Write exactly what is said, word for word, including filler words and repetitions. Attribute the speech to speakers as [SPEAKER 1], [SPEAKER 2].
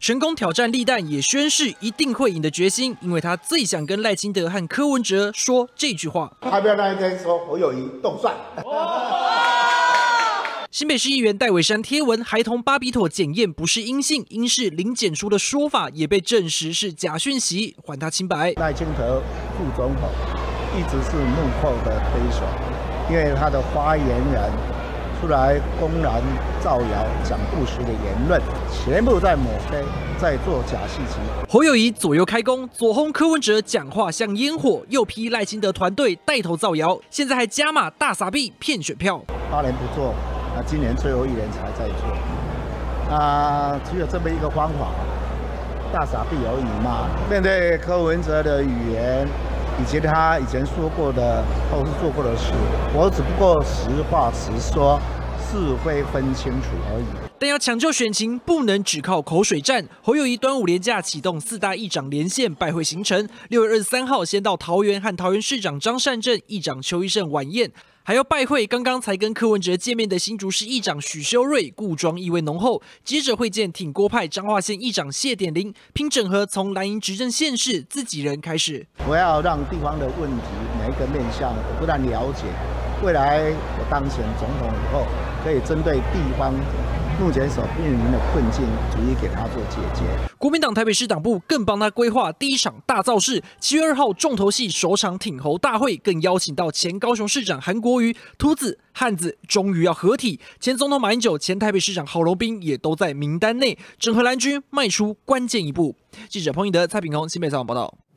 [SPEAKER 1] 成功挑战立蛋，也宣誓一定会赢的决心，因为他最想跟赖清德和柯文哲说这句话。
[SPEAKER 2] 他不要那一天说侯友宜动算。
[SPEAKER 1] 新北市议员戴伟山贴文，孩童巴比妥检验不是阴性，应是零检出的说法也被证实是假讯息，还他清白。
[SPEAKER 2] 赖清德副总统一直是幕后的推手，因为他的发言人出来公然造谣、讲不实的言论，全部在抹黑，在做假信息。
[SPEAKER 1] 侯友宜左右开弓，左轰柯文哲讲话像烟火，右批赖清德团队带头造谣，现在还加码大撒币骗选票。
[SPEAKER 2] 八年不做。那今年最后一年才在做，啊，只有这么一个方法，大傻逼而已嘛。面对柯文哲的语言，以及他以前说过的或是做过的事，我只不过实话实说，是非分清楚而已。
[SPEAKER 1] 但要抢救选情，不能只靠口水战。侯友宜端午连假启动四大议长连线拜会行程，六月二十三号先到桃园和桃园市长张善政、议长邱医胜晚宴。还要拜会刚刚才跟柯文哲见面的新竹市议长许修睿，故装意味浓厚。接着会见挺郭派彰化县议长谢点林，拼整合从蓝营执政县市自己人开始。
[SPEAKER 2] 我要让地方的问题每一个面向我不但了解，未来我当选总统以后，可以针对地方目前所面临的困境，逐一给他做解决。
[SPEAKER 1] 国民党台北市党部更帮他规划第一场大造势，七月二号重头戏首场挺侯大会，更邀请到前高雄市长韩国瑜、秃子、汉子终于要合体，前总统马英九、前台北市长郝龙斌也都在名单内，整合蓝军迈出关键一步。记者彭颖德、蔡炳宏新北采访报道。